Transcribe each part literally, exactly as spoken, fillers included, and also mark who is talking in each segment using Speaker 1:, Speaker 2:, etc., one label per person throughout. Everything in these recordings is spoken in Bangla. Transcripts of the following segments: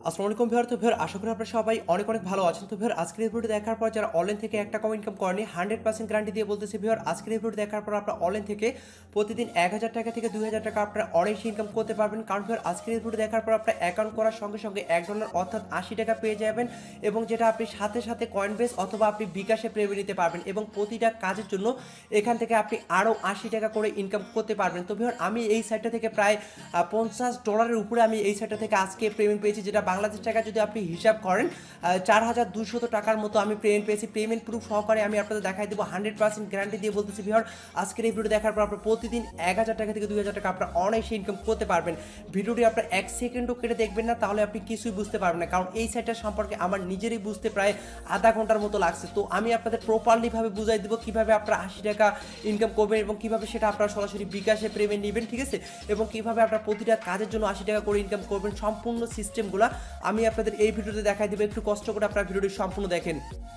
Speaker 1: আসসালামু আলাইকুম ভিউয়ার। তো ভিউয়ার আশা করি আপনারা সবাই অনেক অনেক ভালো আছেন। তো ভিউয়ার আজকের এই ভিডিওটি দেখার পর যারা অনলাইন থেকে এক টাকাও ইনকাম করেনি হান্ড্রেড পার্সেন্ট গ্যারান্টি দিয়ে বলতেছি ভিউয়ার, আজকের এই ভিডিওটি দেখার পর আপনারা অনলাইন থেকে প্রতিদিন এক হাজার টাকা থেকে দুই হাজার টাকা আপনারা অনেক ইনকাম করতে পারবেন। কারণ ভিউয়ার আজকের এই ভিডিওটি দেখার পর আপনার অ্যাকাউন্ট করার সঙ্গে সঙ্গে এক ডলার অর্থাৎ আশি টাকা পেয়ে যাবেন এবং যেটা আপনি সাথে সাথে কয়েনবেস অথবা আপনি বিকাশে পেয়ে নিতে পারবেন এবং প্রতিটা কাজের জন্য এখান থেকে আপনি আরও আশি টাকা করে ইনকাম করতে পারবেন। তো ভিউয়ার আমি এই সাইটটা থেকে প্রায় পঞ্চাশ ডলারের উপরে আমি এই সাইটটা থেকে আজকে পেমেন্ট পেয়েছি, যেটা বাংলাদেশ টাকা যদি আপনি হিসাব করেন চার হাজার দুশত টাকার মতো আমি পেমেন্ট পেয়েছি। পেমেন্ট প্রুফ সহকারে আমি আপনাদের দেখাই দেবো, হান্ড্রেড পার্সেন্ট গ্যারান্টি দিয়ে বলতেছি ভিউয়ার আজকের এই ভিডিও দেখার পর আপনার প্রতিদিন এক হাজার টাকা থেকে দুই হাজার টাকা আপনার অনায়াসে ইনকাম করতে পারবেন। ভিডিওটি আপনার এক সেকেন্ডও কেটে দেখবেন না, তাহলে আপনি কিছুই বুঝতে পারবেন না, কারণ এই সাইটটা সম্পর্কে আমার নিজেরই বুঝতে প্রায় আধা ঘন্টার মতো লাগছে। তো আমি আপনাদের প্রপারলিভাবে বুঝাই দেবো কীভাবে আপনারা আশি টাকা ইনকাম করবেন এবং কীভাবে সেটা আপনারা সরাসরি বিকাশে পেমেন্ট নেবেন, ঠিক আছে, এবং কীভাবে আপনার প্রতিটা কাজের জন্য আশি টাকা করে ইনকাম করবেন। সম্পূর্ণ সিস্টেমগুলো আমি আপনাদের এই ভিডিওতে দেখাই দেবো, একটু কষ্ট করে আপনারা ভিডিওটি সম্পূর্ণ দেখেন।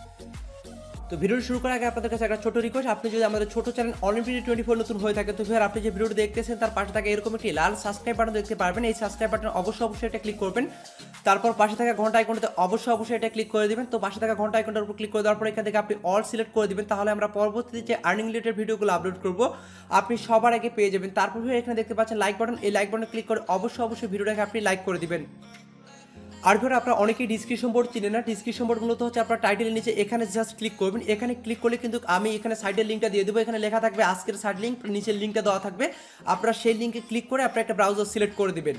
Speaker 1: তো ভিডিওটি শুরু করার আগে আপনাদের কাছে একটা ছোট রিকোয়েস্ট, আপনি যদি আমাদের ছোট চ্যানেল অলিম্পিড টোয়েন্টি ফোর নতুন হয়ে থাকে তো ভিউয়ার আপনি যে ভিডিওটি দেখতেছেন তার পাশে থাকা এরকম একটি লাল সাবস্ক্রাইব বাটন দেখতে পারবেন। এই সাবস্ক্রাইব বাটন অবশ্যই অবশ্যই এটা ক্লিক করবেন, তারপর পাশে থাকা ঘন্টা আইকনটাতে অবশ্যই অবশ্যই এটা ক্লিক করে দিবেন। তো পাশে থাকা ঘন্টা আইকনটার উপর ক্লিক করে দেওয়ার পর এখান থেকে আপনি অল সিলেক্ট করে দিবেন, তাহলে আমরা পরবর্তীতে যে আর্নিং রিলেটেড ভিডিওগুলো আপলোড করব আপনি সবার আগে পেয়ে যাবেন। তারপর এখানে দেখতে পাচ্ছেন লাইক বাটন, এই লাইক বাটনে ক্লিক করে অবশ্যই অবশ্যই ভিডিওটাকে আপনি লাইক করে দিবেন। আর ভিডিও আপনারা অনেকেই ডিসক্রিপশন বোর্ড চিনেন না, ডিসক্রিপশন বোর্ড মূলত হচ্ছে আপনার টাইটেলের নিচে এখানে জাস্ট ক্লিক করবেন। এখানে ক্লিক করলে কিন্তু আমি এখানে সাইডের লিঙ্কটা দিয়ে দেবো, এখানে লেখা থাকবে আজকের সাইড লিঙ্ক, নিচের লিঙ্কটা দেওয়া থাকবে, আপনারা সেই লিঙ্কে ক্লিক করে আপনারা একটা ব্রাউজার সিলেক্ট করে দিবেন।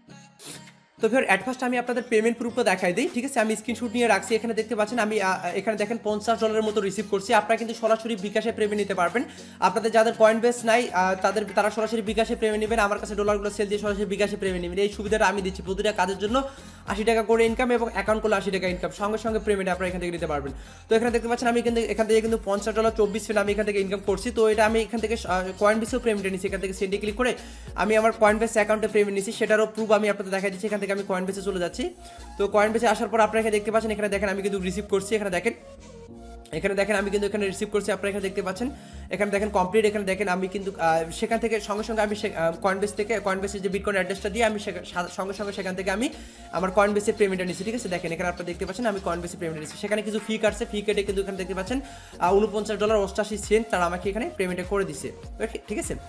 Speaker 1: তো ভিউয়ার অ্যাট ফার্স্ট আমি আপনাদের পেমেন্ট প্রুফটা দেখাই দিই, ঠিক আছে, আমি স্ক্রিনশট নিয়ে রাখছি। এখানে দেখতে পাচ্ছেন আমি এখানে দেখেন পঞ্চাশ ডলারের মতো রিসিভ করছি। আপনারা কিন্তু সরাসরি বিকাশে পেমেন্ট নিতে পারবেন, আপনাদের যাদের কয়েন বেস নাই তাদের তারা সরাসরি বিকাশে পেমেন্ট নেবেন, আমার কাছে ডলারগুলো সেল দিয়ে সরাসরি বিকাশে পেমেন্ট নেবেন। এই সুবিধাটা আমি দিচ্ছি, প্রতিটা কাজের জন্য আশি টাকা করে ইনকাম এবং অ্যাকাউন্ট করলে আশি টাকা ইনকাম, সঙ্গে সঙ্গে পেমেন্ট আপনারা এখান থেকে নিতে পারবেন। তো এখানে দেখতে পাচ্ছেন আমি কিন্তু এখান থেকে কিন্তু পঞ্চাশ ডলার চব্বিশ সেন্ট আমি এখান থেকে ইনকাম করছি। তো এটা আমি এখান থেকে কয়েন বেসেও পেমেন্ট নিচ্ছি, এখান থেকে সেন্ডে ক্লিক করে আমি আমার কয়েন বেস অ্যাকাউন্টে পেমেন্ট নিচ্ছি, সেটারও প্রুফ আমি আপনাদের দেখাই দিচ্ছি। এখান থেকে আমি কয়েন বেসে চলে যাচ্ছি। তো কয়েন বেসে আসার পর আপনারা এখানে দেখতে পাচ্ছেন, এখানে দেখেন আমি কিন্তু রিসিভ করছি, এখানে দেখেন এখানে দেখেন আমি কিন্তু এখানে রিসিভ করছি, আপনারা এখানে দেখতে পাচ্ছেন, এখানে দেখেন কমপ্লিট। এখানে দেখেন আমি কিন্তু সেখান থেকে সঙ্গে সঙ্গে আমি কয়েনবেস থেকে কয়েনবেসের যে বিটকয়েন অ্যাড্রেসটা দিয়ে আমি সঙ্গে সঙ্গে সেখান থেকে আমি আমার কয়েনবেসের পেমেন্টটা নিচ্ছি, ঠিক আছে। দেখেন এখানে আপনারা দেখতে পাচ্ছেন আমি কয়েনবেসের পেমেন্ট নিচ্ছি, সেখানে কিছু ফি কাটছে, ফি কেটে কিন্তু এখানে দেখতে পাচ্ছেন উনপঞ্চাশ ডলার অষ্টাশি সেন্ট তারা আমাকে এখানে পেমেন্টটা করে দিচ্ছে, ঠিক আছে।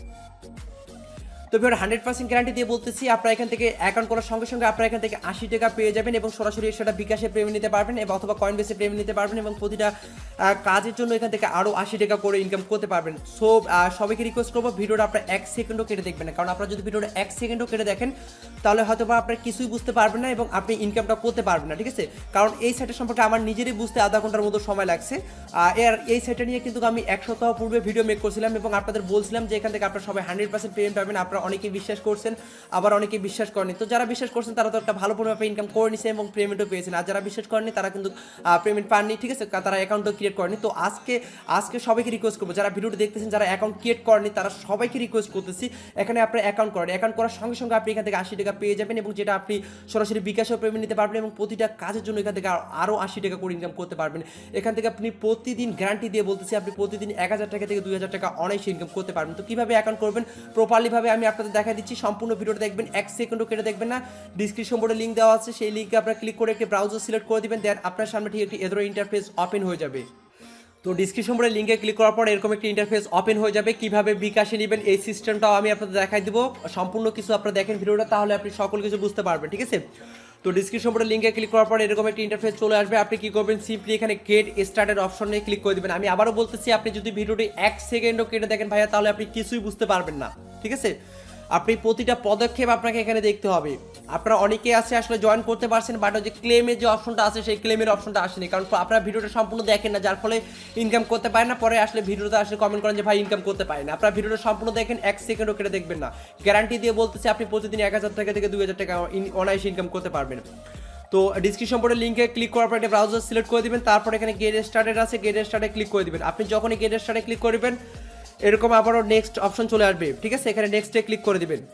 Speaker 1: তো ভিউয়ার হান্ড্রেড পার্সেন্ট গ্যারান্টি দিয়ে বলতেছি আপনারা এখান থেকে অ্যাকাউন্ট করার সঙ্গে সঙ্গে আপনারা এখান থেকে আশি টাকা পেয়ে যাবেন এবং সরাসরি সেটা বিকাশে পেমেন্ট নিতে পারবেন এবং অথবা কয়েন বেসে পেমেন্ট নিতে পারবেন এবং প্রতিটা কাজের জন্য এখান থেকে আরও আশি টাকা করে ইনকাম করতে পারবেন। সো সবাইকে রিকোয়েস্ট করবো ভিডিওটা আপনারা এক সেকেন্ডও কেটে দেখবেন না, কারণ আপনারা যদি ভিডিওটা এক সেকেন্ডও কেটে দেখেন তাহলে হয়তো বা আপনারা কিছুই বুঝতে পারবেন না এবং আপনি ইনকামটা করতে পারবেন না, ঠিক আছে। কারণ এই সাইটের সম্পর্কে আমার নিজেরই বুঝতে আধা ঘন্টার মতো সময় লাগছে। এর এই সাইটটা নিয়ে কিন্তু আমি এক সপ্তাহ পূর্বে ভিডিও মেক করছিলাম এবং আপনাদের বলছিলাম যে এখান থেকে আপনারা সবাই হান্ড্রেড পার্সেন্ট পেমেন্ট পাবেন। আপনারা অনেকেই বিশ্বাস করছেন, আবার অনেকেই বিশ্বাস করেনি। তো যারা বিশ্বাস করছেন তারা তো একটা ভালো পরিমাণে ইনকাম করে নিছে এবং পেমেন্টও পেয়েছেন, আর যারা বিশ্বাস করেনি তারা কিন্তু পেমেন্ট পাননি, ঠিক আছে, তারা অ্যাকাউন্টও ক্রিয়েট করেনি। তো আজকে আজকে সবাইকে রিকোয়েস্ট করবো যারা ভিডিওটি দেখতেছেন যারা অ্যাকাউন্ট ক্রিয়েট করেনি তারা সবাইকে রিকোয়েস্ট করতেছি এখানে আপনারা অ্যাকাউন্ট করেন, অ্যাকাউন্ট করার সঙ্গে সঙ্গে আপনি এখান থেকে আশি টাকা পেয়ে যাবেন এবং যেটা আপনি সরাসরি বিকাশেও পেমেন্ট নিতে পারবেন এবং প্রতিটা কাজের জন্য এখান থেকে আরও আশি টাকা করে ইনকাম করতে পারবেন। এখান থেকে আপনি প্রতিদিন গ্যারান্টি দিয়ে বলতেছি আপনি প্রতিদিন এক হাজার টাকা থেকে দুই হাজার টাকা অনায়াসে ইনকাম করতে পারবেন। তো কীভাবে অ্যাকাউন্ট করবেন প্রপারলিভাবে আমি আপনাদের দেখা দিচ্ছি, সম্পূর্ণ ভিডিওটা দেখবেন, এক সেকেন্ডও কেটে দেখবেন না। ডিসক্রিপশন বোর্ডে লিঙ্ক দেওয়া আছে, সেই লিঙ্কে আপনারা ক্লিক করে একটি ব্রাউজার সিলেক্ট করে দিবেন, দেন আপনার সামনে ঠিক একটি এদের ইন্টারফেস ওপেন হয়ে যাবে। তো ডিসক্রিপশন বোর্ডে লিঙ্কে ক্লিক করার পর এরকম একটি ইন্টারফেস ওপেন হয়ে যাবে। কিভাবে বিকাশে নেবেন এই সিস্টেমটাও আমি আপনাদের দেখাই দেবো, সম্পূর্ণ কিছু আপনারা দেখেন ভিডিওটা, তাহলে আপনি সকল কিছু বুঝতে পারবেন, ঠিক আছে। তো ডিসক্রিপশন বোর্ডে লিঙ্কে ক্লিক করার পর এরকম একটি ইন্টারফেস চলে আসবে। আপনি কি করবেন, সিম্পলি এখানে গেট স্টার্টেড অপশনে ক্লিক করে দেবেন। আমি আবারও বলতেছি আপনি যদি ভিডিওটি এক সেকেন্ডও কেটে দেখেন ভাইয়া তাহলে আপনি কিছুই বুঝতে পারবেন না, ঠিক আছে। আপনি প্রতিটা পদক্ষেপ আপনাকে এখানে দেখতে হবে। আপনারা অনেকে আছে আসলে জয়েন করতে পারছেন, বাট ওই যে ক্লেমের যে অপশনটা আছে সেই ক্লেমের অপশনটা আসেনি, কারণ আপনারা ভিডিওটা সম্পূর্ণ দেখেন না, যার ফলে ইনকাম করতে পারেন না। পরে আসলে ভিডিওতে আসলে কমেন্ট করেন যে ভাই ইনকাম করতে পারেন না। আপনারা ভিডিওটা সম্পূর্ণ দেখেন, এক সেকেন্ডও কেটে দেখবেন না, গ্যারান্টি দিয়ে বলতেছি আপনি প্রতিদিন এক হাজার টাকা থেকে দুই হাজার টাকা অনায়াসে ইনকাম করতে পারবেন। তো ডিসক্রিপশন বোর্ডের লিঙ্কে ক্লিক করার পর একটা ব্রাউজার সিলেক্ট করে দিবেন, তারপর এখানে গেট স্টার্টেড আছে, গেট স্টার্টে ক্লিক করে দিবেন। আপনি যখনই গেট স্টার্টে ক্লিক করবেন এরকম আবারও নেক্সট অপশন চলে আসবে, ঠিক আছে, এখানে নেক্সটে ক্লিক করে দিবেন।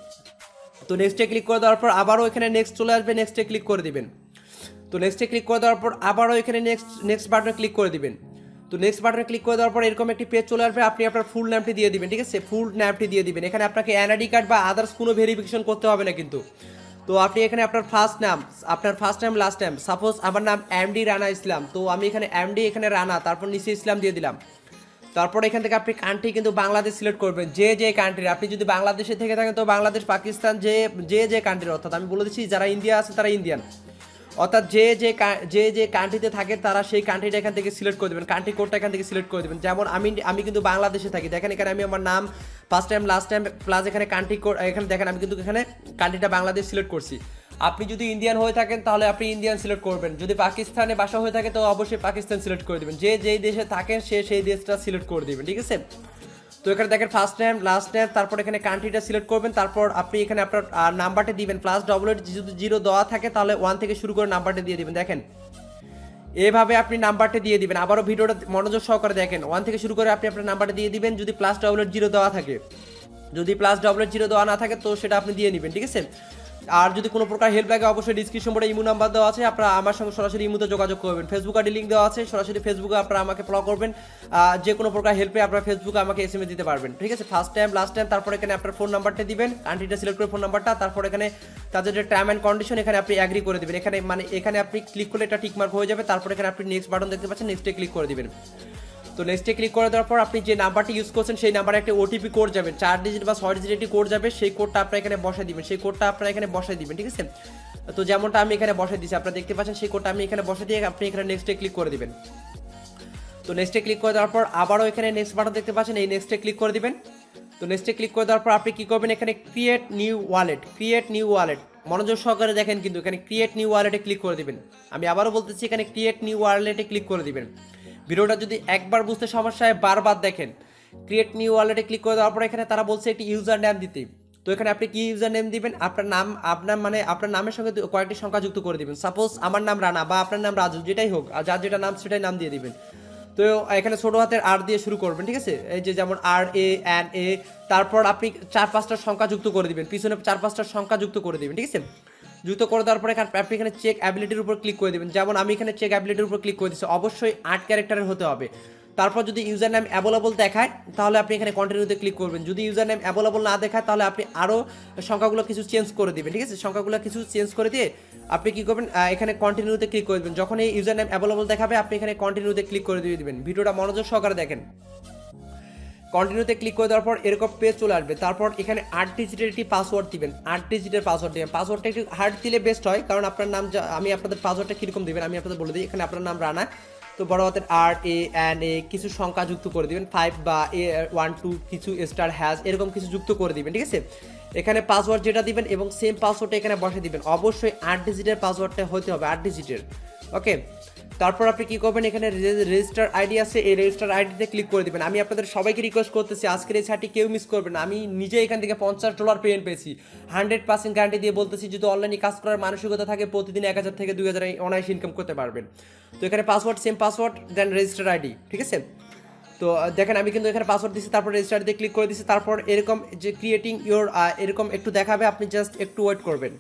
Speaker 1: তো নেক্সটে ক্লিক করে দেওয়ার পর আবারও এখানে নেক্সট চলে আসবে, নেক্সটে ক্লিক করে দিবেন। তো নেক্সটে ক্লিক করে দেওয়ার পর আবারও এখানে নেক্সট নেক্সট বাটনে ক্লিক করে দিবেন। তো নেক্সট বাটনে ক্লিক করে দেওয়ার পর এরকম একটি পেজ চলে আসবে, আপনি আপনার ফুল নামটি দিয়ে দিবেন, ঠিক আছে, ফুল নামটি দিয়ে দিবেন। এখানে আপনাকে এনআইডি কার্ড বা আদার্স কোনো ভেরিফিকেশন করতে হবে না কিন্তু। তো আপনি এখানে আপনার ফার্স্ট নাম, আপনার ফার্স্ট নাম লাস্ট নাম, সাপোজ আমার নাম এমডি রানা ইসলাম, তো আমি এখানে এমডি এখানে রানা, তারপর নিচে ইসলাম দিয়ে দিলাম। তারপর এখান থেকে আপনি কান্ট্রি কিন্তু বাংলাদেশ সিলেক্ট করবেন, যে যে কান্ট্রি, আপনি যদি বাংলাদেশে থেকে থাকেন তো বাংলাদেশ, পাকিস্তান, যে যে যে কান্ট্রি, অর্থাৎ আমি বলে দিচ্ছি যারা ইন্ডিয়া আছে তারা ইন্ডিয়ান, অর্থাৎ যে যে যে যে কান্ট্রিতে থাকে তারা সেই কান্ট্রিটা এখান থেকে সিলেক্ট করে দেবেন, কান্ট্রি কোডটা এখান থেকে সিলেক্ট করে দেবেন। যেমন আমি আমি কিন্তু বাংলাদেশে থাকি, দেখেন এখানে আমি আমার নাম first time last time plus এখানে কান্ট্রি কোড, এখানে দেখেন আমি কিন্তু এখানে কান্ট্রিটা বাংলাদেশ সিলেক্ট করছি। আপনি যদি ইন্ডিয়ান হয়ে থাকেন তাহলে আপনি ইন্ডিয়ান সিলেক্ট করবেন, যদি পাকিস্তানে বাসা হয়ে থাকে তো অবশ্যই পাকিস্তান সিলেক্ট করে দেবেন, যে যেই দেশে থাকেন সে সেই দেশটা সিলেক্ট করে দেবেন, ঠিক আছে। তো এখানে দেখেন ফার্স্ট টাইম লাস্ট টাইম, তারপর এখানে কান্ট্রিটা সিলেক্ট করবেন, তারপর আপনি এখানে আপনার নাম্বারটা দিবেন, প্লাস ডবল এইট যদি জিরো দেওয়া থাকে তাহলে ওয়ান থেকে শুরু করে নাম্বারটা দিয়ে দিবেন। দেখেন এভাবে আপনি নাম্বারটা দিয়ে দিবেন, আবারও ভিডিওটা মনোযোগ সহকারে দেখেন, ওয়ান থেকে শুরু করে আপনি আপনার নাম্বারটা দিয়ে দিবেন, যদি প্লাস ডবল এইট জিরো দেওয়া থাকে, যদি প্লাস ডবল এইট জিরো দেওয়া না থাকে তো সেটা আপনি দিয়ে নেবেন, ঠিক আছে। আর যদি কোনো প্রকার হেল্প লাগে অবশ্যই ডিসক্রিপশন বোর্ডে ইমো নাম্বার দেওয়া আছে, আপনারা আমার সঙ্গে সরাসরি ইমোতে যোগাযোগ করবেন, ফেসবুক আইডি লিঙ্ক দেওয়া আছে, সরাসরি ফেসবুকে আপনারা আমাকে ফলো করবেন, যে কোনো প্রকার হেল্পে আপনারা ফেসবুকে আমাকে এস এম এস দিতে পারবেন, ঠিক আছে। ফার্স্ট টাইম লাস্ট টাইম, তারপর এখানে আপনার ফোন নাম্বারটা দিবেন, কান্ট্রিটা সিলেক্ট করে ফোন নাম্বারটা, তারপর এখানে তাদের যে টার্ম অ্যান্ড কন্ডিশন এখানে আপনি অ্যাগ্রি করে দেবেন, এখানে মানে এখানে আপনি ক্লিক করলে এটা টিকমার্ক হয়ে যাবে, তারপর এখানে আপনি নেক্সট বাটন দেখতে পাচ্ছেন, নেক্সটে ক্লিক করে দিবেন। তো নেক্সটে ক্লিক করে দেওয়ার পর আপনি যে নাম্বারটি ইউজ করছেন সেই নাম্বারে একটা ওটিপি কোড যাবে, চার ডিজিট বা ছয় ডিজিট একটি কোড যাবে, সেই কোডটা আপনারা এখানে বসাই দিবেন, সেই কোডটা আপনারা এখানে বসাই দিবেন, ঠিক আছে। তো যেমনটা আমি এখানে বসাই দিচ্ছি আপনারা দেখতে পাচ্ছেন, সেই কোডটা আমি এখানে বসাই দিয়ে আপনি এখানে নেক্সটে ক্লিক করে দিবেন। তো নেক্সটে ক্লিক করে দেওয়ার পর আবারও এখানে নেক্সট বাটন দেখতে পাচ্ছেন, এই নেক্সটে ক্লিক করে দিবেন। তো নেক্সটে ক্লিক করে দেওয়ার পর আপনি কী করবেন, এখানে create new wallet, create new wallet, মনোযোগ সহকারে দেখেন কিন্তু এখানে ক্রিয়েট নিউ ওয়ালেটে ক্লিক করে দিবেন। আমি আবারও বলতেছি এখানে ক্রিয়েট নিউ ওয়ালেটে ক্লিক করে দিবেন। ভিডিওটা যদি একবার বুঝতে সমস্যা হয় বারবার দেখেন। ক্রিয়েট নিউ ওয়ালেটে ক্লিক করে দেওয়ার পর এখানে তারা বলছে একটি ইউজার নেম দিতে, তো এখানে আপনি কি ইউজার নেম দিবেন, আপনার নাম, আপনার মানে আপনার নামের সঙ্গে কয়েকটি সংখ্যা যুক্ত করে দিবেন, সাপোজ আমার নাম রানা বা আপনার নাম রাজু, যেটাই হোক, আর যার যেটা নাম সেটাই নাম দিয়ে দিবেন। তো এখানে ছোটো হাতের আর দিয়ে শুরু করবেন, ঠিক আছে, এই যে যেমন আর এ এন এ, তারপর আপনি চার পাঁচটা সংখ্যা যুক্ত করে দিবেন, পিছনে চার পাঁচটা সংখ্যা যুক্ত করে দিবেন, ঠিক আছে। যুক্ত করে দেওয়ার পরে আপনি এখানে চেক অ্যাবিলিটির উপর ক্লিক করে দেবেন, যেমন আমি এখানে চেক অ্যাবিলিটির উপর ক্লিক করে দিচ্ছি, অবশ্যই আট ক্যারেক্টারের হতে হবে। তারপর যদি ইউজার নেম অ্যাভেলেবল দেখায় তাহলে আপনি এখানে কন্টিনিউতে ক্লিক করবেন, যদি ইউজার নেম অ্যাভেলেবল না দেখায় তাহলে আপনি আরও সংখ্যাগুলো কিছু চেঞ্জ করে দিবেন, ঠিক আছে। সংখ্যাগুলো কিছু চেঞ্জ করে দিয়ে আপনি কী করবেন, এখানে কন্টিনিউতে ক্লিক করে দেবেন, যখন এই ইউজার নেম অ্যাভেলেবল দেখাবে আপনি এখানে কন্টিনিউতে ক্লিক করে দিয়ে দিবেন। ভিডিওটা মনোযোগ সহকারে দেখেন। কন্টিনিউতে ক্লিক করে দেওয়ার পর এরকম পেজ চলে আসবে, তারপর এখানে আট ডিজিটের একটি পাসওয়ার্ড দিবেন, আট ডিজিটের পাসওয়ার্ড দিবেন, পাসওয়ার্ডটা একটু হার্ড দিলে বেস্ট হয়, কারণ আপনার নাম, আমি আপনাদের পাসওয়ার্ডটা কীরকম দিবেন আমি আপনাদের বলে দিই। এখানে আপনার নাম রানা, তো বড় হাতের আর এ এন এ, কিছু সংখ্যা যুক্ত করে দিবেন, ফাইভ বা এ ওয়ান টু, কিছু স্টার হ্যাজ, এরকম কিছু যুক্ত করে দিবেন, ঠিক আছে। এখানে পাসওয়ার্ড যেটা দিবেন এবং সেম পাসওয়ার্ডটা এখানে বসে দিবেন, অবশ্যই আট ডিজিটের পাসওয়ার্ডটা হতে হবে, আট ডিজিটের, ওকে। তারপর আপনি কী করবেন, এখানে রেজিস্টার আইডি আছে, এই রেজিস্টার আইডিতে ক্লিক করে দেবেন। আমি আপনাদের সবাইকে রিকোয়েস্ট করতেছি আজকের এই ছাড়টি কেউ মিস করবেন না, আমি নিজে এখান থেকে পঞ্চাশ ডলার পেমেন্ট পেয়েছি, হান্ড্রেড পার্সেন্ট গ্যারান্টি দিয়ে বলতেছি, যদি অনলাইনে কাজ করার মানসিকতা থাকে প্রতিদিন এক হাজার থেকে দুই হাজার অনায়াসে ইনকাম করতে পারবেন। তো এখানে পাসওয়ার্ড সেম পাসওয়ার্ড দেন রেজিস্টার আইডি, ঠিক আছে। তো দেখেন আমি কিন্তু এখানে পাসওয়ার্ড দিচ্ছি, তারপর রেজিস্টার দিয়ে ক্লিক করে দিচ্ছি, তারপর এরকম যে ক্রিয়েটিং ইউর এরকম একটু দেখাবে, আপনি জাস্ট একটু ওয়েট করবেন।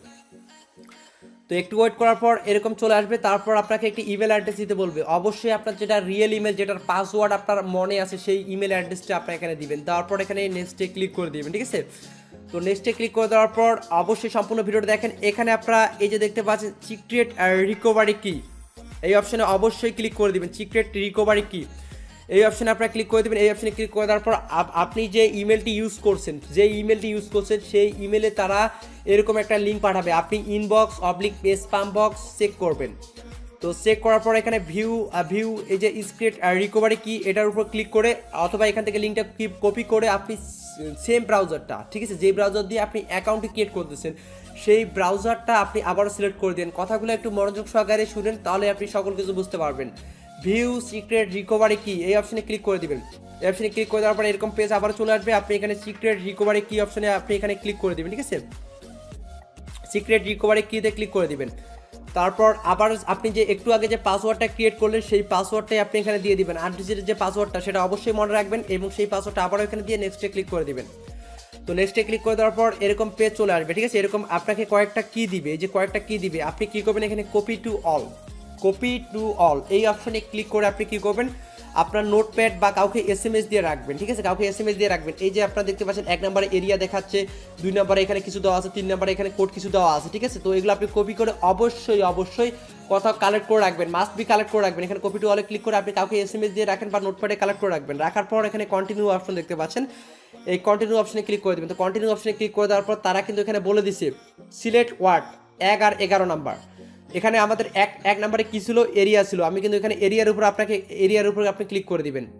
Speaker 1: তো একটু ওয়েট করার পর এরকম চলে আসবে, তারপর আপনাকে একটি ইমেল অ্যাড্রেস দিতে বলবে, অবশ্যই আপনার যেটা রিয়েল ইমেল, যেটার পাসওয়ার্ড আপনার মনে আছে সেই ইমেল অ্যাড্রেসটা আপনি এখানে দিবেন, তারপর এখানে নেক্সটে ক্লিক করে দিবেন, ঠিক আছে। তো নেক্সটে ক্লিক করে দেওয়ার পর অবশ্যই সম্পূর্ণ ভিডিওটা দেখেন, এখানে আপনারা এই যে দেখতে পাচ্ছেন সিক্রেট রিকভারি কি, এই অপশানে অবশ্যই ক্লিক করে দিবেন, সিক্রেট রিকভারি কি এই অপশানে আপনারা ক্লিক করে দেবেন। এই অপশানে ক্লিক করে দেওয়ার পর আপনি যে ইমেলটি ইউজ করছেন, যে ইমেলটি ইউজ করছেন সেই ইমেলে তারা এরকম একটা লিঙ্ক পাঠাবে, আপনি inbox oblique spam box check করবেন। তো চেক করার পর এখানে ভিউ ভিউ এই যে সিক্রেট রিকভারি কি এটার উপর ক্লিক করে, অথবা এখান থেকে লিঙ্কটা কপি করে আপনি সেম ব্রাউজারটা, ঠিক আছে, যে ব্রাউজার দিয়ে আপনি অ্যাকাউন্টটি ক্রিয়েট করতেছেন সেই ব্রাউজারটা আপনি আবারও সিলেক্ট করে দেন। কথাগুলো একটু মনোযোগ সহকারে শুনেন, তাহলে আপনি সকল কিছু বুঝতে পারবেন। ভিউ সিক্রেট রিকভারি কি এই অপশানে ক্লিক করে দিবেন। এই অপশানে ক্লিক করে দেওয়ার পর এরকম পেজ আবার চলে আসবে, আপনি এখানে সিক্রেট রিকভারি কি অপশানে আপনি এখানে ক্লিক করে দিবেন, ঠিক আছে। সিক্রেট রিকভারি কিতে ক্লিক করে দিবেন, তারপর আবার আপনি যে একটু আগে যে পাসওয়ার্ডটা ক্রিয়েট করলেন সেই পাসওয়ার্ডটাই আপনি এখানে দিয়ে দিবেন, আট ডিজিটের যে পাসওয়ার্ডটা সেটা অবশ্যই মনে রাখবেন, এবং সেই পাসওয়ার্ডটা আবারও এখানে দিয়ে নেক্সটে ক্লিক করে দিবেন। তো নেক্সটে ক্লিক করে দেওয়ার পর এরকম পেজ চলে আসবে, ঠিক আছে। এরকম আপনাকে কয়েকটা কি দিবে, যে কয়েকটা কি দিবে আপনি কী করবেন, এখানে copy to all, copy to all এই অপশানে ক্লিক করে আপনি কী করবেন, আপনার নোটপ্যাড বা কাউকে এস এম এস দিয়ে রাখবেন, ঠিক আছে, কাউকে এস এম এস দিয়ে রাখবেন। এই যে আপনারা দেখতে পাচ্ছেন এক নম্বরে এরিয়া দেখাচ্ছে, দুই নম্বরে এখানে কিছু দেওয়া আছে, তিন নম্বরে এখানে কোড কিছু দেওয়া আছে, ঠিক আছে। তো এগুলো আপনি কপি করে অবশ্যই অবশ্যই কোথাও কালেক্ট করে রাখবেন, মাস্ট বি কালেক্ট করে রাখবেন। এখানে কপি টু অলে ক্লিক করে আপনি কাউকে এস এম এস দিয়ে রাখেন বা নোটপ্যাডে কালেক্ট করে রাখবেন। রাখার পর এখানে কন্টিনিউ অপশন দেখতে পাচ্ছেন, এই কন্টিনিউ অপশনে ক্লিক করে দেবেন। তো কন্টিনিউ অপশনে ক্লিক করে দেওয়ার পর তারা কিন্তু এখানে বলে দিছে সিলেক্ট ওয়ার্ড এক আর এগারো নাম্বার। এখানে আমাদের এক এক নাম্বারে কী ছিল, এরিয়া ছিল। আমি কিন্তু এখানে এরিয়ার উপর আপনাকে এরিয়ার উপর আপনি ক্লিক করে দিবেন।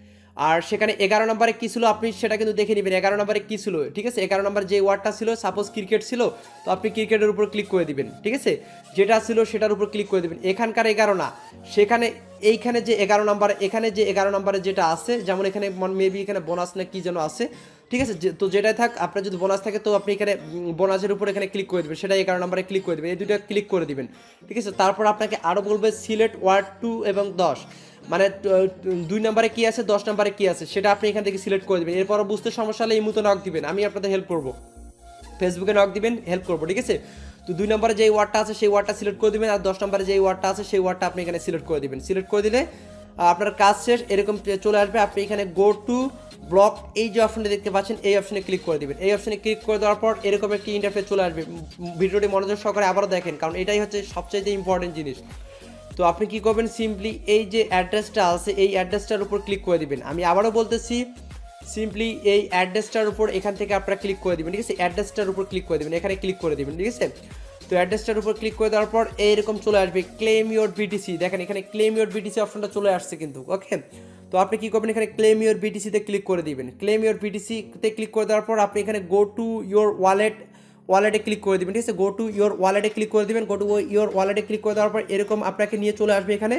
Speaker 1: আর সেখানে এগারো নম্বরে কী ছিল আপনি সেটা কিন্তু দেখে নেবেন, এগারো নম্বরে কী ছিল, ঠিক আছে। এগারো নম্বর যে ওয়ার্ডটা ছিল, সাপোজ ক্রিকেট ছিল, তো আপনি ক্রিকেটের উপর ক্লিক করে দিবেন, ঠিক আছে। যেটা ছিল সেটার উপর ক্লিক করে দিবেন। এখানকার এগারো না, সেখানে এইখানে যে এগারো নম্বর, এখানে যে এগারো নম্বরে যেটা আছে, যেমন এখানে মেবি এখানে বোনাস না কী যেন আছে, ঠিক আছে। তো যেটাই থাক, আপনার যদি বোনাস থাকে তো আপনি এখানে বোনাসের উপর এখানে ক্লিক করে দেবেন, সেটা এগারো নম্বরে ক্লিক করে দেবেন, এই দুটো ক্লিক করে দিবেন, ঠিক আছে। তারপর আপনাকে আরও বলবে সিলেক্ট ওয়ার্ড টু এবং দশ, মানে দুই নম্বরে কী আছে, দশ নম্বরে কী আছে, সেটা আপনি এখান থেকে সিলেক্ট করে দেবেন। এরপর বুঝতে সমস্যা হলে এই মতো নক দিবেন, আমি আপনাদের হেল্প করবো, ফেসবুকে নক দিবেন, হেল্প করবো, ঠিক আছে। তো দুই নম্বরে যেই ওয়ার্ডটা আছে সেই ওয়ার্ডটা সিলেক্ট করে দিবেন, আর দশ নম্বরে যেই ওয়ার্ডটা আছে সেই ওয়ার্ডটা আপনি এখানে সিলেক্ট করে দিবেন। সিলেক্ট করে দিলে আপনার কাজ শেষ, এরকম চলে আসবে। আপনি এখানে গো টু ব্লক, এই যে অপশনটা দেখতে পাচ্ছেন, এই অপশনে ক্লিক করে দিবেন। এই অপশনে ক্লিক করে দেওয়ার পর এরকম একটি ইন্টারফেস চলে আসবে। ভিডিওটি মনোযোগ সহকারে আবারও দেখেন, কারণ এটাই হচ্ছে সবচেয়ে ইম্পর্টেন্ট জিনিস। তো আপনি কি করবেন, সিম্পলি এই যে অ্যাড্রেসটা আছে এই অ্যাড্রেসটার উপর ক্লিক করে দিবেন। আমি আবারও বলতেছি, সিম্পলি এই অ্যাড্রেসটার উপর এখান থেকে আপনারা ক্লিক করে দিবেন, ঠিক আছে। অ্যাড্রেসটার উপর ক্লিক করে দিবেন, এখানে ক্লিক করে দিবেন, ঠিক আছে। তো অ্যাড্রেসটার উপর ক্লিক করে দেওয়ার পর এইরকম চলে আসবে ক্লেম ইউর বিটিসি। দেখেন এখানে ক্লেম ইউর বিটিসি অপশনটা চলে আসছে কিন্তু, ওকে। তো আপনি কি করবেন, এখানে ক্লেম ইউর বিটিসিতে ক্লিক করে দিবেন। ক্লেম ইউর বিটিসিতে ক্লিক করে দেওয়ার পর আপনি এখানে গো টু ইউর ওয়ালেট ওয়ালেটে ক্লিক করে দেবেন, ঠিক আছে। গো টু ইউর ওয়ালেটে ক্লিক করে দেবেন। গো টু ইউর ওয়ালেটে ক্লিক করে দেওয়ার পর এরকম আপনাকে নিয়ে চলে আসবে। এখানে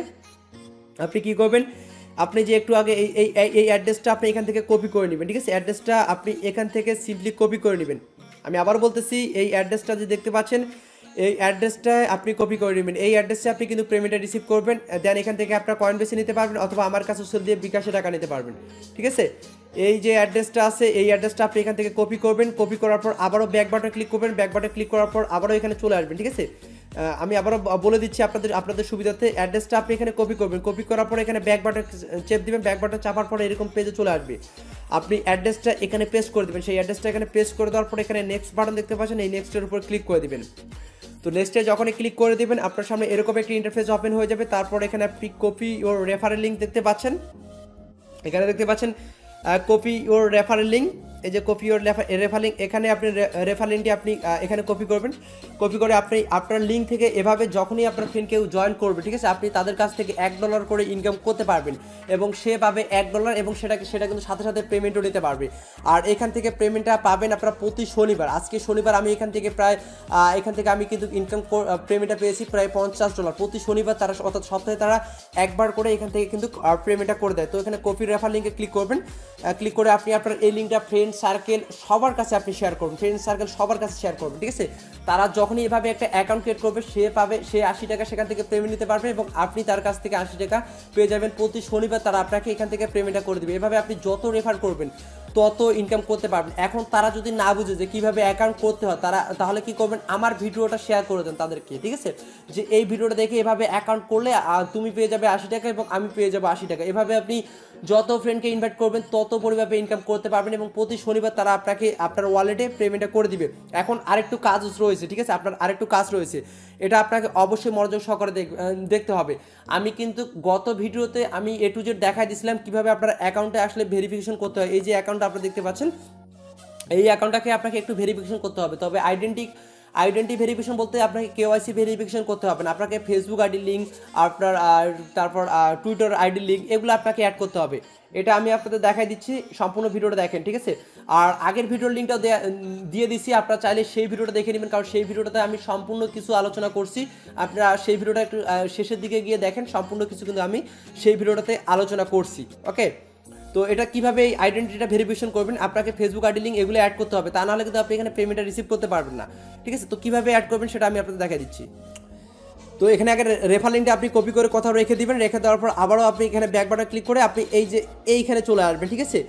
Speaker 1: আপনি কি করবেন, আপনি যে একটু আগে এই এই এই অ্যাড্রেসটা আপনি এখান থেকে কপি করে নেবেন, ঠিক আছে। অ্যাড্রেসটা আপনি এখান থেকে সিম্পলি কপি করে নেবেন। আমি আবার বলতেছি, এই অ্যাড্রেসটা যে দেখতে পাচ্ছেন এই অ্যাড্রেসটা আপনি কপি করে নেবেন। এই অ্যাড্রেসে আপনি কিন্তু পেমেন্টটা রিসিভ করবেন, দেন এখান থেকে আপনার কয়েন বেশি নিতে পারবেন অথবা আমার কাছে সেল দিয়ে বিকাশে টাকা নিতে পারবেন, ঠিক আছে। এই যে অ্যাড্রেসটা আছে এই অ্যাড্রেসটা আপনি এখান থেকে কপি করবেন। কপি করার পর আবারও ব্যাক বাটন ক্লিক করবেন। ব্যাক বাটন ক্লিক করার পর আবারও এখানে চলে আসবেন, ঠিক আছে। আমি আবারও বলে দিচ্ছি আপনাদের আপনাদের সুবিধার্থে, অ্যাড্রেসটা আপনি এখানে কপি করবেন। কপি করার পর এখানে ব্যাক বাটন চেপ দিবেন। ব্যাক বাটন চাপার পর এরকম পেজে চলে আসবে। আপনি অ্যাড্রেসটা এখানে পেস্ট করে দেবেন। সেই অ্যাড্রেসটা এখানে পেস্ট করে দেওয়ার পর এখানে নেক্সট বাটন দেখতে পাচ্ছেন, এই নেক্সটের উপর ক্লিক করে দিবেন। তো নেক্সটে যখনই ক্লিক করে দেবেন আপনার সামনে এরকম একটি ইন্টারফেস ওপেন হয়ে যাবে। তারপর এখানে আপনি কপি ইউর রেফারেল লিঙ্ক দেখতে পাচ্ছেন, এখানে দেখতে পাচ্ছেন কপি ইউর রেফারেল লিঙ্ক, এই যে কপি ইউর রেফার লিঙ্ক, এখানে আপনি রেফার লিঙ্কটি আপনি এখানে কপি করবেন। কপি করে আপনি আপনার লিঙ্ক থেকে এভাবে যখনই আপনার ফ্রেন্ড কেউ জয়েন করবে, ঠিক আছে, আপনি তাদের কাছ থেকে এক ডলার করে ইনকাম করতে পারবেন এবং সে পাবে এক ডলার এবং সেটাকে সেটা কিন্তু সাথে সাথে পেমেন্টও নিতে পারবে। আর এখান থেকে পেমেন্টটা পাবেন আপনারা প্রতি শনিবার। আজকে শনিবার আমি এখান থেকে প্রায় এখান থেকে আমি কিন্তু ইনকাম পেমেন্টটা পেয়েছি প্রায় পঞ্চাশ ডলার প্রতি শনিবার। তারা অর্থাৎ সপ্তাহে তারা একবার করে এখান থেকে কিন্তু পেমেন্টটা করে দেয়। তো এখানে কপি রেফার লিঙ্কে ক্লিক করবেন। ক্লিক করে আপনি আপনার এই লিঙ্কটা ফ্রেন্ড সার্কেল সবার কাছে আপনি শেয়ার করবেন, ফ্রেন্ড সার্কেল সবার কাছে শেয়ার করবেন, ঠিক আছে। তারা যখনই এভাবে একটা অ্যাকাউন্ট ক্রিয়েট করবে সে পাবে সে আশি টাকা সেখান থেকে পেমেন্ট নিতে পারবে এবং আপনি তার কাছ থেকে আশি টাকা পেয়ে যাবেন প্রতি শনিবার। তারা আপনাকে এখান থেকে পেমেন্টটা করে দেবে। এভাবে আপনি যত রেফার করবেন তত ইনকাম করতে পারবেন। এখন তারা যদি না বুঝে যে কীভাবে অ্যাকাউন্ট করতে হয়, তারা তাহলে কি করবেন, আমার ভিডিওটা শেয়ার করে দেন তাদেরকে, ঠিক আছে, যে এই ভিডিওটা দেখে এভাবে অ্যাকাউন্ট করলে তুমি পেয়ে যাবে আশি টাকা এবং আমি পেয়ে যাবো আশি টাকা। এভাবে আপনি যত ফ্রেন্ডকে ইনভাইট করবেন তত পরিমাণে ইনকাম করতে পারবেন এবং প্রতি শনিবার তারা আপনাকে আপনার ওয়ালেটে পেমেন্টটা করে দিবে। এখন আরেকটু কাজ রয়েছে, ঠিক আছে, আপনার আরেকটু কাজ রয়েছে, এটা আপনাকে অবশ্যই মনোযোগ সহকারে দেখতে হবে। আমি কিন্তু গত ভিডিওতে আমি এ টু জেড দেখাই দিয়েছিলাম কীভাবে আপনার অ্যাকাউন্টে আসলে ভেরিফিকেশন করতে হয়। এই যে অ্যাকাউন্টটা আপনারা দেখতে পাচ্ছেন, এই অ্যাকাউন্টটাকে আপনাকে একটু ভেরিফিকেশন করতে হবে। তবে আইডেন্টি আইডেন্টি ভেরিফিকেশন বলতে আপনাকে কেওয়াইসি ভেরিফিকেশন করতে হবে না। আপনাকে ফেসবুক আইডি লিঙ্ক আপনার আর তারপর টুইটার আইডি লিঙ্ক এগুলো আপনাকে অ্যাড করতে হবে। এটা আমি আপনাদের দেখাই দিচ্ছি, সম্পূর্ণ ভিডিওটা দেখেন, ঠিক আছে। আর আগের ভিডিওর লিঙ্কটাও দিয়ে দিচ্ছি, আপনারা চাইলে সেই ভিডিওটা দেখে নেবেন, কারণ সেই ভিডিওটাতে আমি সম্পূর্ণ কিছু আলোচনা করছি। আপনারা সেই ভিডিওটা একটু শেষের দিকে গিয়ে দেখেন, সম্পূর্ণ কিছু কিন্তু আমি সেই ভিডিওটাতে আলোচনা করছি, ওকে। তো এটা কীভাবে এই আইডেন্টিটিটা ভেরিফিকেশন করবেন, আপনাকে ফেসবুক আইডি লিঙ্ক এগুলো অ্যাড করতে হবে, তা নাহলে কিন্তু আপনি এখানে পেমেন্টটা রিসিভ করতে পারবেন না, ঠিক আছে। তো কীভাবে অ্যাড করবেন সেটা আমি আপনাদের দেখাই দিচ্ছি। তো এখানে আগে রেফার লিঙ্কটা আপনি কপি করে কোথাও রেখে দিবেন। রেখে দেওয়ার পর আবারও আপনি এখানে ব্যাক বাটন ক্লিক করে আপনি এই যে এইখানে চলে আসবেন, ঠিক আছে।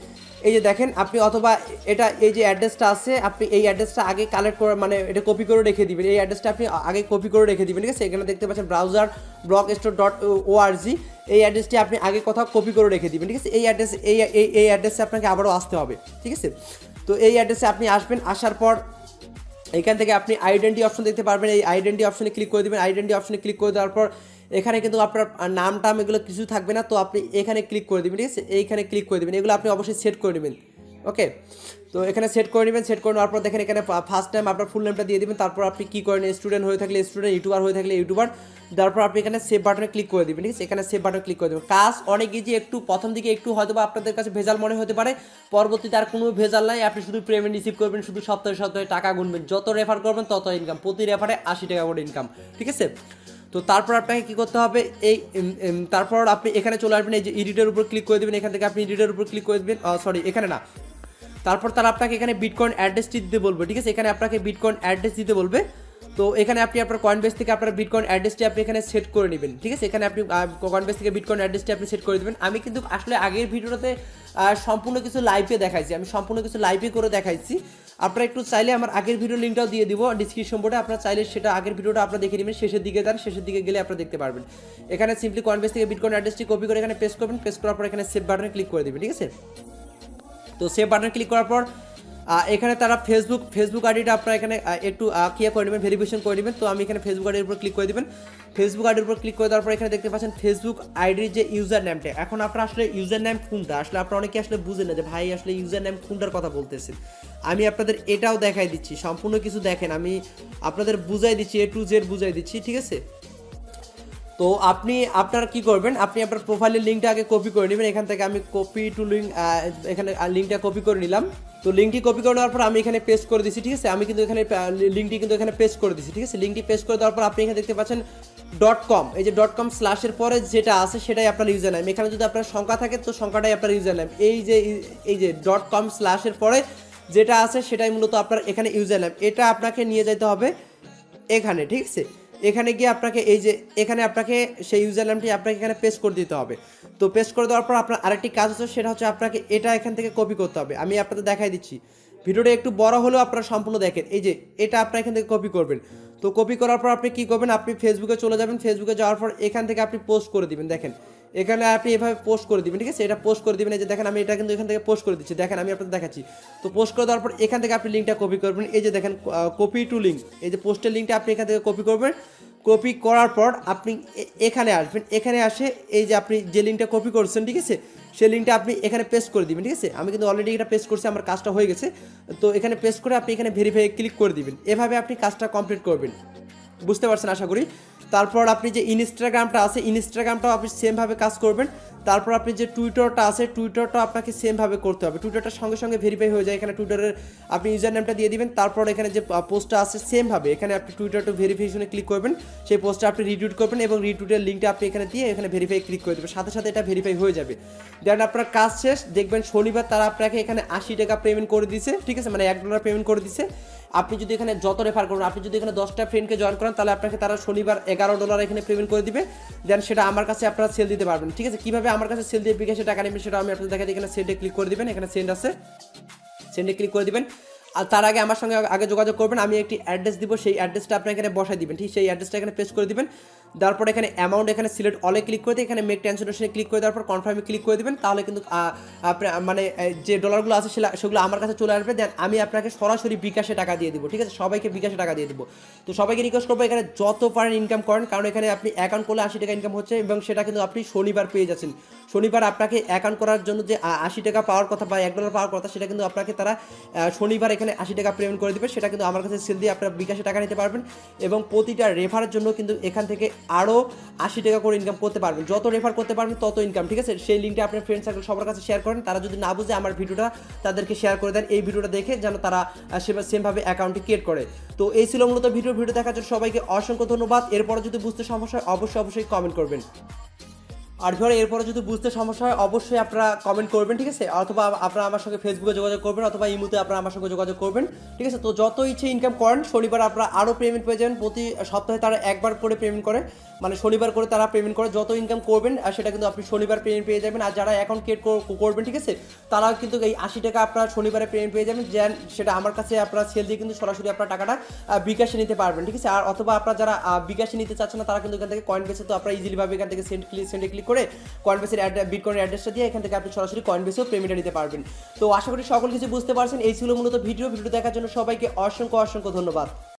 Speaker 1: এই যে দেখেন আপনি অথবা এটা এই যে অ্যাড্রেসটা আছে আপনি এই অ্যাড্রেসটা আগে কালেক্ট করে মানে এটা কপি করে রেখে দিবেন, এই অ্যাড্রেসটা আপনি আগে কপি করে রেখে দিবেন, ঠিক আছে। এখানে দেখতে পাচ্ছেন browser block store dot O R G, এই অ্যাড্রেসটি আপনি আগে কোথাও কপি করে রেখে দিবেন, ঠিক আছে। এই অ্যাড্রেস এই এই অ্যাড্রেসে আপনাকে আবারও আসতে হবে, ঠিক আছে। তো এই অ্যাড্রেসে আপনি আসবেন, আসার পর এখান থেকে আপনি আইডেন্টি অপশন দেখতে পারবেন, এই আইডেন্টি অপশনে ক্লিক করে দেবেন। আইডেন্টি অপশনে ক্লিক করে দেওয়ার পর এখানে কিন্তু আপনার নাম টাম এগুলো কিছু থাকবে না, তো আপনি এখানে ক্লিক করে দেবেন, ঠিক আছে। এইখানে ক্লিক করে দেবেন, এগুলো আপনি অবশ্যই সেট করে নেবেন, ওকে। তো এখানে সেট করে নেবেন, সেট করে নেওয়ার পর দেখেন এখানে ফার্স্ট টাইম আপনার ফুল নেমটা দিয়ে দেবেন, তারপর আপনি কী করেন স্টুডেন্ট হয়ে থাকলে স্টুডেন্ট, ইউটিউবার হয়ে থাকলে ইউটিউবার, তারপর আপনি এখানে সেভ বাটনে ক্লিক করে দেবেন, ঠিক আছে। এখানে সেভ বাটনে ক্লিক করে দেবেন। কাজ অনেক ইজি, একটু প্রথম দিকে একটু হয়তো বা আপনাদের কাছে ভেজাল মনে হতে পারে, পরবর্তীতে আর কোনো ভেজাল নাই, আপনি শুধু পেমেন্ট রিসিভ করবেন, শুধু সপ্তাহে সপ্তাহে টাকা গুনবেন, যত রেফার করবেন তত ইনকাম, প্রতি রেফারে আশি টাকা করে ইনকাম, ঠিক আছে। তো তারপর আপনাকে কী করতে হবে, এই তারপর আপনি এখানে চলে আসবেন, এই যে এডিটের উপর ক্লিক করে দেবেন, এখান থেকে আপনি এডিটের উপর ক্লিক করে দেবেন, সরি এখানে না, তারপর তারা আপনাকে এখানে বিটকয়েন অ্যাড্রেসটি দিতে বলবে, ঠিক আছে। এখানে আপনাকে বিটকয়েন অ্যাড্রেস দিতে বলবে, তো এখানে আপনি আপনার কয়েনবেস থেকে আপনার বিটকয়েন অ্যাড্রেসটি আপনি এখানে সেট করে নেবেন, ঠিক আছে। এখানে আপনি কয়েনবেস থেকে বিটকয়েন অ্যাড্রেসটি আপনি সেট করে দেবেন। আমি কিন্তু আসলে আগের ভিডিওতে সম্পূর্ণ কিছু লাইভে দেখাইছি, আমি সম্পূর্ণ কিছু লাইভে করে দেখাইছি। আপনারা একটু চাইলে আমার আগের ভিডিও লিঙ্কটাও দিয়ে দিব ডিসক্রিপশন বোর্ডে, আপনারা চাইলে সেটা আগের ভিডিওটা আপনারা দেখে নেবেন, শেষের দিকে যান, শেষের দিকে গেলে আপনারা দেখতে পারবেন। এখানে সিম্পলি কয়েনবেস থেকে বিটকয়েন অ্যাড্রেসটি কপি করে এখানে পেস্ট করবেন, পেস্ট করার পর এখানে সেভ বাটনে ক্লিক করে দেবেন, ঠিক আছে। তো সেভ বাটনে ক্লিক করার পর এখানে তারা ফেসবুক ফেসবুক আইডিটা আপনারা এখানে একটু ক্লিয়ার করে নেবেন, ভেরিফিকেশন করে নেবেন। তো আমি এখানে ফেসবুক আইডির উপর ক্লিক করে দেবেন। ফেসবুক আইডির উপর ক্লিক করে দেওয়ার পর এখানে দেখতে পাচ্ছেন ফেসবুক আইডির যে ইউজার নেমটা, এখন আপনারা আসলে ইউজার নেম কোনটা আসলে আপনারা অনেকে আসলে বুঝেন না যে ভাই আসলে ইউজার নেম কোনটার কথা বলতেছেন। আমি আপনাদের এটাও দেখাই দিচ্ছি, সম্পূর্ণ কিছু দেখেন, আমি আপনাদের বুঝাই দিচ্ছি, এ টু জেড বুঝাই দিচ্ছি, ঠিক আছে। তো আপনি আপনারা কি করবেন, আপনি আপনার প্রোফাইলের লিঙ্কটা আগে কপি করে নেবেন। এখান থেকে আমি কপি টু লিঙ্ক, এখানে লিঙ্কটা কপি করে নিলাম। তো লিঙ্কটি কপি করে নেওয়ার পর আমি এখানে পেস্ট করে দিচ্ছি, ঠিক আছে। আমি কিন্তু এখানে লিঙ্কটি কিন্তু এখানে পেস্ট করে দিচ্ছি, ঠিক আছে। লিঙ্কটি পেস্ট করে দেওয়ার পর আপনি এখানে দেখতে পাচ্ছেন ডট কম, এই যে ডট কম স্ল্যাশের পরে যেটা আছে সেটাই আপনার ইউজার নেম। এখানে যদি আপনার সংখ্যা থাকে তো সংখ্যাটাই আপনার ইউজার নেম। এই যে এই যে ডট কম স্ল্যাশের পরে যেটা আছে সেটাই মূলত আপনার এখানে ইউজার নেম। এটা আপনাকে নিয়ে যেতে হবে এখানে, ঠিক আছে। এখানে গিয়ে আপনাকে এই যে এখানে আপনাকে সেই ইউজার নেমটি আপনাকে এখানে পেস্ট করে দিতে হবে। তো পেস্ট করে দেওয়ার পর আপনার আরেকটি কাজ হচ্ছে, সেটা হচ্ছে আপনাকে এটা এখান থেকে কপি করতে হবে। আমি আপনাদের দেখাই দিচ্ছি, ভিডিওটা একটু বড় হলেও আপনারা সম্পূর্ণ দেখেন। এই যে এটা আপনারা এখান থেকে কপি করবেন। তো কপি করার পর আপনি কী করবেন, আপনি ফেসবুকে চলে যাবেন, ফেসবুকে যাওয়ার পর এখান থেকে আপনি পোস্ট করে দিবেন। দেখেন এখানে আপনি এভাবে পোস্ট করে দিবেন, ঠিক আছে। এটা পোস্ট করে দিবেন, এই যে দেখেন আমি এটা কিন্তু এখান থেকে পোস্ট করে দিচ্ছি, দেখেন আমি আপনাদের দেখাচ্ছি। তো পোস্ট করে দেওয়ার পর এখান থেকে আপনি লিঙ্কটা কপি করবেন, এই যে দেখেন কপি টু লিঙ্ক, এই যে পোস্টের লিঙ্কটা আপনি এখান থেকে কপি করবেন। কপি করার পর আপনি এখানে আসবেন, এখানে আসে এই যে আপনি যে লিঙ্কটা কপি করছেন, ঠিক আছে, সেই লিঙ্কটা আপনি এখানে পেস্ট করে দিবেন, ঠিক আছে। আমি কিন্তু অলরেডি এটা পেস্ট করছি, আমার কাজটা হয়ে গেছে। তো এখানে পেস্ট করে আপনি এখানে ভেরিফাই ক্লিক করে দিবেন। এভাবে আপনি কাজটা কমপ্লিট করবেন, বুঝতে পারছেন আশা করি। তারপর আপনি যে ইনস্টাগ্রামটা আছে, ইনস্টাগ্রামটাও আপনি সেমভাবে কাজ করবেন। তারপর আপনি যে টুইটারটা আছে, টুইটারটা আপনাকে সেমভাবে করতে হবে। টুইটারটার সঙ্গে সঙ্গে ভেরিফাই হয়ে যায়, এখানে টুইটারের আপনি ইউজার নেমটা দিয়ে দিবেন। তারপর এখানে যে পোস্টটা আছে সেমভাবে এখানে আপনি টুইটার টু ভেরিফিকেশনে ক্লিক করবেন, সেই পোস্টটা আপনি রিটুইট করবেন এবং রিটুইটের লিঙ্কটা আপনি এখানে দিয়ে এখানে ভেরিফাই ক্লিক করে দেবেন, সাথে সাথে এটা ভেরিফাই হয়ে যাবে। দেন আপনার কাজ শেষ, দেখবেন শনিবার তারা আপনাকে এখানে আশি টাকা পেমেন্ট করে দিছে, ঠিক আছে, মানে এক ডলার পেমেন্ট করে দিছে। আপনি যদি এখানে যত রেফার করবেন, আপনি যদি এখানে দশটা ফ্রেন্ডকে জয়েন করেন, তাহলে আপনাকে তারা শনিবার এগারো ডলার এখানে পেমেন্ট করে দিবে। দেন সেটা আমার কাছে আপনারা সেল দিতে পারবেন, ঠিক আছে। কীভাবে আমার কাছে সেল দিয়ে বিকাশে টাকা নেবেন সেটা আমি আপনাদের দেখাই দিই। এখানে সেন্ডে ক্লিক করে দিবেন, এখানে সেন্ড আছে, সেন্ডে ক্লিক করে দিবেন। আর তার আগে আমার সঙ্গে আগে যোগাযোগ করবেন, আমি একটি অ্যাড্রেস দিব, সেই অ্যাড্রেসটা আপনি এখানে বসাই দিবেন, ঠিক সেই অ্যাড্রেসটা এখানে পেস্ট করে দিবেন। তারপর এখানে অ্যামাউন্ট এখানে সিলেক্ট অলে ক্লিক করে দিয়ে এখানে মেক ট্রানজাকশনে ক্লিক করে দেওয়ার পর কনফার্মে ক্লিক করে দিবেন। তাহলে কিন্তু আপনি মানে যে ডলারগুলো আছে সেগুলো আমার কাছে চলে আসবে। দেন আমি আপনাকে সরাসরি বিকাশে টাকা দিয়ে দিব, ঠিক আছে, সবাইকে বিকাশে টাকা দিয়ে দিব। তো সবাইকে রিকোয়েস্ট করবো এখানে যত পারেন ইনকাম করেন, কারণ এখানে আপনি অ্যাকাউন্ট করলে আশি টাকা ইনকাম হচ্ছে এবং সেটা কিন্তু আপনি শনিবার পেয়ে যাচ্ছেন। শনিবার আপনাকে অ্যাকাউন্ট করার জন্য যে আশি টাকা পাওয়ার কথা বা এক ডলার পাওয়ার কথা, সেটা কিন্তু আপনাকে তারা শনিবার এখানে আশি টাকা পেমেন্ট করে দেবে। সেটা কিন্তু আমার কাছে সেল দিয়ে আপনারা বিকাশে টাকা নিতে পারবেন এবং প্রতিটা রেফারের জন্য কিন্তু এখান থেকে আরও আশি টাকা করে ইনকাম করতে পারবেন। যত রেফার করতে পারবেন তত ইনকাম, ঠিক আছে। সেই লিঙ্কটা আপনার ফ্রেন্ড সার্কেল সবার কাছে শেয়ার করেন। তারা যদি না বুঝে আমার ভিডিওটা তাদেরকে শেয়ার করে দেন, এই ভিডিওটা দেখে যেন তারা সেমভাবে অ্যাকাউন্টটি ক্রিয়েট করে। তো এই ছিল মূলত ভিডিও ভিডিও দেখার জন্য সবাইকে অসংখ্য ধন্যবাদ। এরপরে যদি বুঝতে সমস্যা হয় অবশ্যই অবশ্যই কমেন্ট করবেন। আর ভিউয়ার এরপরে যদি বুঝতে সমস্যা হয় অবশ্যই আপনারা কমেন্ট করবেন, ঠিক আছে, অথবা আপনারা আমার সঙ্গে ফেসবুকে যোগাযোগ করবেন অথবা ইমুতে আপনারা আমার সঙ্গে যোগাযোগ করবেন, ঠিক আছে। তো যত ইচ্ছে ইনকাম করেন, শনিবার আপনারা আরও পেমেন্ট পেয়ে যাবেন। প্রতি সপ্তাহে তারা একবার করে পেমেন্ট করে, মানে শনিবার করে তারা পেমেন্ট করে। যত ইনকাম করবেন আর সেটা কিন্তু আপনি শনিবার পেমেন্ট পেয়ে যাবেন। আর যারা অ্যাকাউন্ট ক্রিয়েট করবেন, ঠিক আছে, তারা কিন্তু এই আশি টাকা আপনারা শনিবারে পেমেন্ট পেয়ে যাবেন। যেন সেটা আমার কাছে আপনারা সেল দিয়ে কিন্তু সরাসরি আপনার টাকাটা বিকাশে নিতে পারবেন, ঠিক আছে। আর অথবা আপনারা যারা বিকাশে নিতে চাচ্ছেন না তারা কিন্তু এখান থেকে কয়েন বেসে তো আপনারা ইজিলিভাবে এখান থেকে সেন্ড ক্লিক সেন্ডে ক্লিক করে কয়েন বেসের বিটকয়েনের অ্যাড্রেসটা দিয়ে এখান থেকে আপনি সরাসরি কয়েন বেসেও পেমেন্টটা নিতে পারবেন। তো আশা করি সকল কিছু বুঝতে পারছেন। এই ছিল মূলত ভিডিও ভিডিও দেখার জন্য সবাইকে অসংখ্য অসংখ্য ধন্যবাদ।